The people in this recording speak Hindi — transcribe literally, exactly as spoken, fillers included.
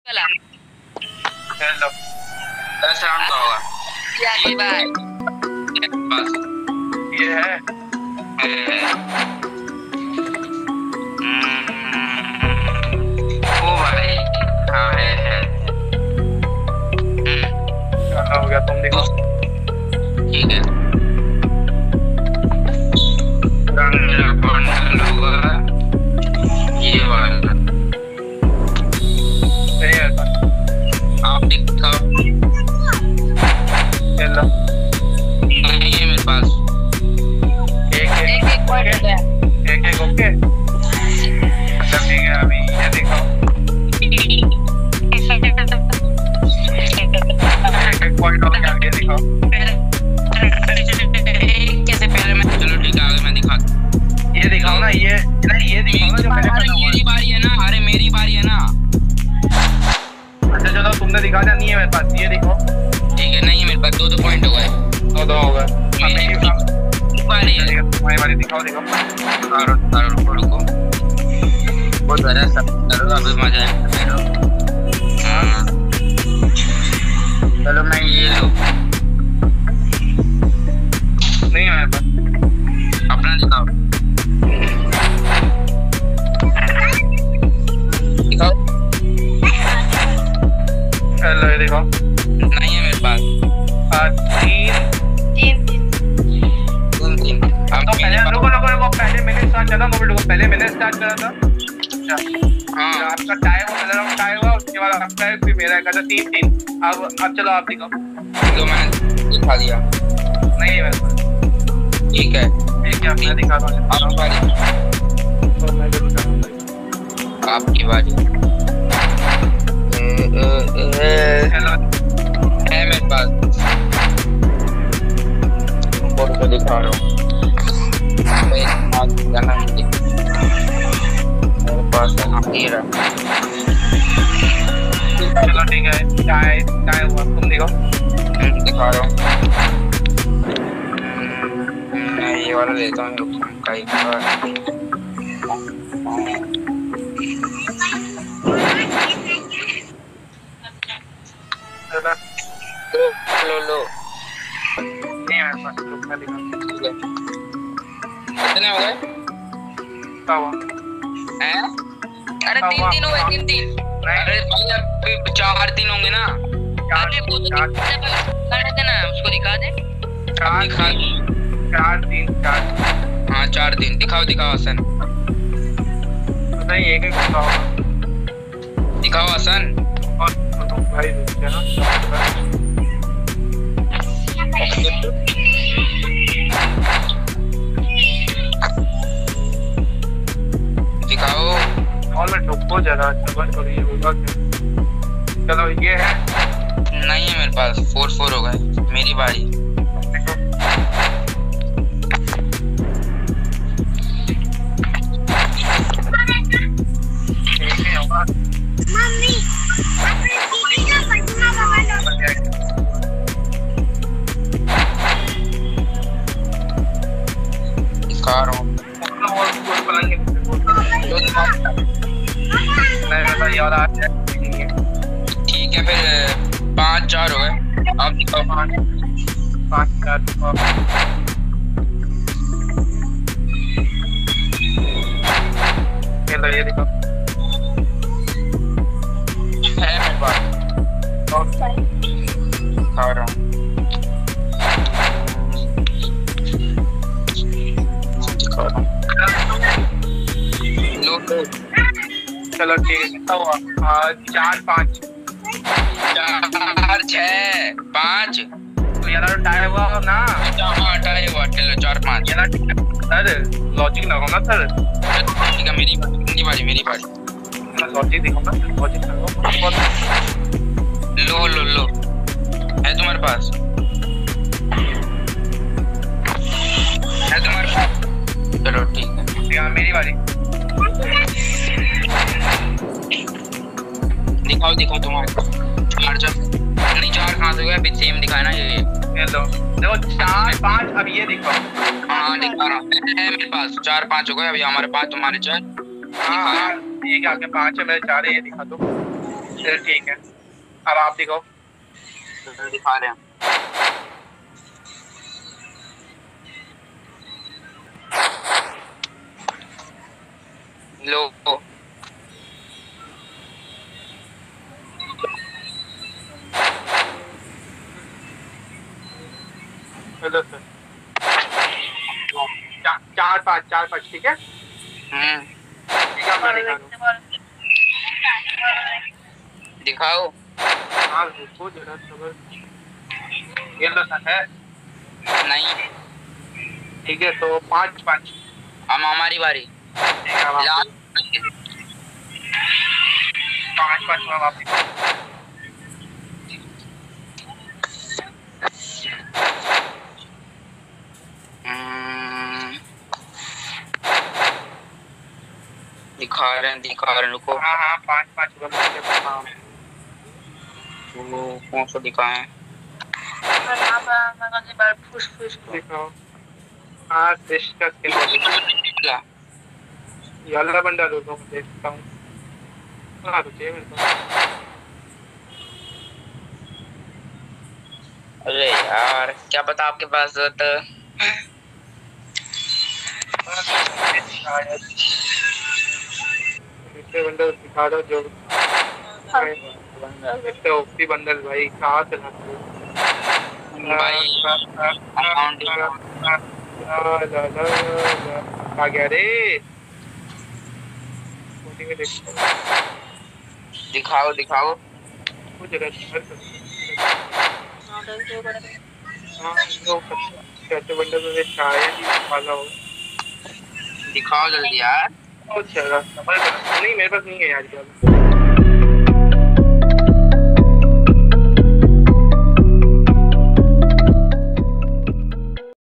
वाला हेलो दस राउंड का होगा ये भाई बस ये है ओ भाई हाँ है है क्या हो गया तुम देखो ठीक है रंग मेरा बंडल होगा ये वाला आप दिखाओ चलो नहीं है मेरे पास एक एक एक पॉइंट है एक एक ओके अच्छा ठीक है अभी ये दिखाओ एक एक पॉइंट और आगे दिखाओ कैसे पहले मैं चलो ठीक है आगे मैं दिखाता ये दिखाओ ना ये नहीं ये दिखाओ ना जो मेरी बारी है ना अरे मेरी बारी है ना अच्छा चलो तुमने दिखा दिया नहीं है मेरे पास ये देखो ठीक है नहीं है मेरे पास दो दो पॉइंट हो गए दो दो हो गए मेरी बारी है तुम्हारी बारी दिखाओ दिखाओ रुको रुको रुको बहुत ज़्यादा सब करो अभी मजा आएगा हाँ चलो मैं ये लूँ नहीं है मेरे पास अपना दिखाओ दिखाओ हेलो ये देखो नहीं है मेरे पास तीन तीन तीन तीन अब तो पहले रुको रुको रुको पहले मैंने स्टार्ट करा मोबाइल रुको पहले मैंने स्टार्ट करा था अच्छा हाँ आपका टाइम हो पहले राउंड टाइम हुआ उसके बाद आपका है फिर मेरा का था तीन तीन अब अब चलो आप दिखाओ तो मैंने दिखा दिया नहीं है मेरे पास ठीक है ठीक है मैं दिखा दूँ आपकी बारी आपकी बारी हेलो है मेरे पास और को दिखा रहा हूँ मेरे पास है चलो ठीक है चाय चाय हुआ तुम देखो दिखा रहा हूँ मैं ये वाला लेता हूँ कई लो लो नहीं मेरे पास रुकना दिखा कितने हो गए हैं अरे तीन तीन हो गए तीन तीन अरे भाई अब चार तीन होंगे ना अरे वो तो दिखा दे ना उसको दिखा दे चार दिखा चार तीन चार हाँ चार तीन दिखाओ दिखाओ हसन नहीं एक एक दिखाओ दिखाओ हसन और भाई ना दिखाओ और मैं ठोको जरा सबर करो ये होगा क्या चलो ये है नहीं है मेरे पास फोर फोर हो गए मेरी बारी मम्मी दिखा रहा हूँ ठीक है फिर पाँच चार हो गए आप दिखाओ पाँच पाँच चार चलो ये दिखाओ है मेरे पास दिखा रहा हूँ चलो ठीक है चार पाँच चार छः पाँच तो यार टाइम हुआ ना हाँ टाइम हुआ चलो चार पाँच यार सर लॉजिक ना होना सर ठीक है मेरी मेरी बारी मेरी बारी लॉजिक दिखाओ ना लॉजिक लगाओ लो लो लो है तुम्हारे पास है तुम्हारे पास चलो ठीक है मेरी बारी दिखाओ दिखाओ तुम्हारे चार चार नहीं चार कहाँ से हो गया अभी सेम दिखाया ना ये ये लो देखो चार पाँच अब ये दिखाओ हाँ दिखा रहा हूँ है मेरे पास चार पाँच हो गए अभी हमारे पास तुम्हारे चार हाँ ये क्या आपके पाँच है मेरे चार है ये दिखा दो चल ठीक है, अब आप दिखाओ। दिखा रहे हैं। लो हेलो सर, चार पाँच चार पाँच ठीक है। हम्म ठीक है, मैं दिखा दूँ। दिखाओ। हाँ रुको जरा सबर। ये लो सर है। नहीं ठीक है, तो पाँच पाँच। हम हमारी बारी। ठीक है, अब आप लाल पाँच पाँच में आप दिखाओ। हम्म, दिखा रहे हैं दिखा रहे हैं रुको। हाँ हाँ पाँच पाँच का मतलब हाँ। वो कौन सा दिखाएं? फुस फुस दिखाओ। हाँ डिस्कस के लिए ये वाला बंदा दो तो मैं देखता हूँ। हाँ तो चाहिए मेरे को। अरे यार क्या पता आपके पास हो तो। इतने बंडल दिखा दो जो इतने ओपी बंडल भाई कहाँ से लाते हो भाई अकाउंट आ गया रे। दिखाओ दिखाओ। कुछ कैसे बंडल में शायद वाला होगा। दिखाओ जल्दी यार। अच्छा नहीं मेरे पास नहीं है यार।